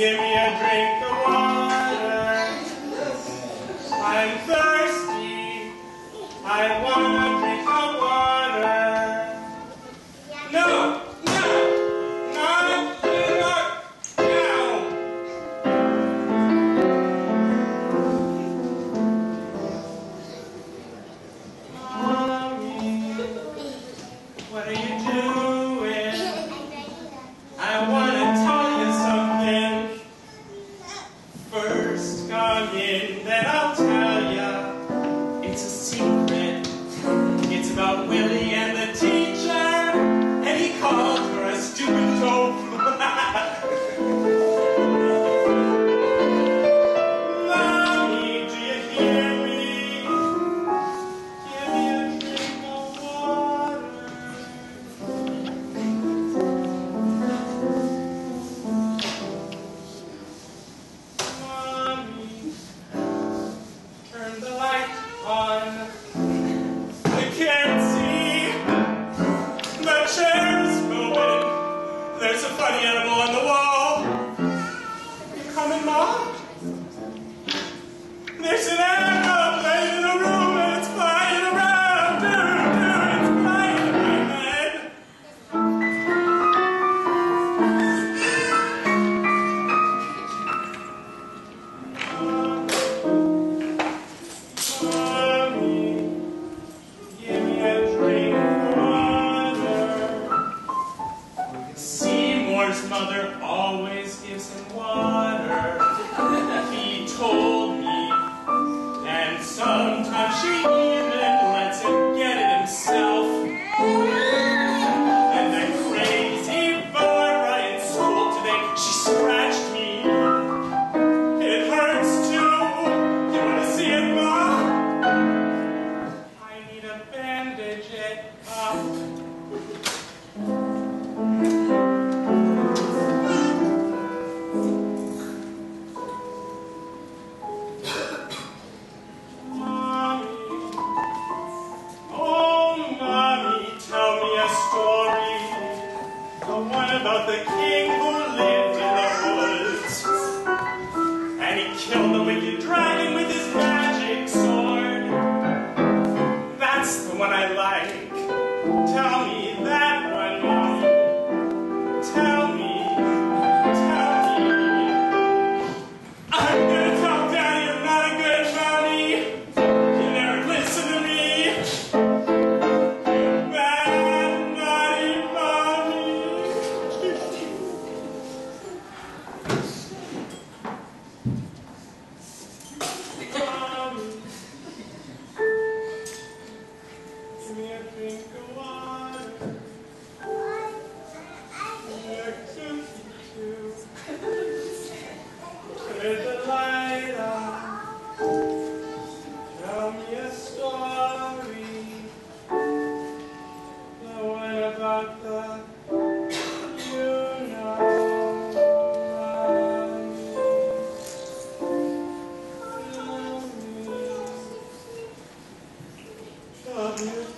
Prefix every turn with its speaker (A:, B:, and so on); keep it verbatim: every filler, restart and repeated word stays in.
A: Give me a drink of water. I'm thirsty. I want a drink of water. No, no, not, not, no. Mommy, what are you doing? I want to tell you something. First come in, then I'll tell ya. It's a secret. It's about Willie and the teacher, and he called her a stupid dope. Mommy, do you hear me? Give me a drink of water. Mommy, turn the light on. I can't see. The chair's moving. There's a funny animal on the wall. You coming, Mom? There's an aeroplane in the room and it's flying around. Dude, dude, it's flying in my head. Mommy, give me a drink of water. Seymour's mother always gives him water. He told me, and sometimes she even lets him get it himself. And that crazy Barbara in school today, she scratched me. It hurts too. You want to see it, Mom? I need a bandage it up. Mommy, oh Mommy, tell me a story. The one about the king who lived in the woods. And he killed the wicked dragon with his magic sword. That's the one I like. Tell me that one, Mommy. Tell me, tell me. I'm gonna tell Daddy I'm not a good mommy. You never listen to me. You bad, naughty mommy. Mommy, give me a drink of water. Give me a cookie too. Turn the light on. Tell me a story. The one about the you know. Mommy. Tell me. Tell me a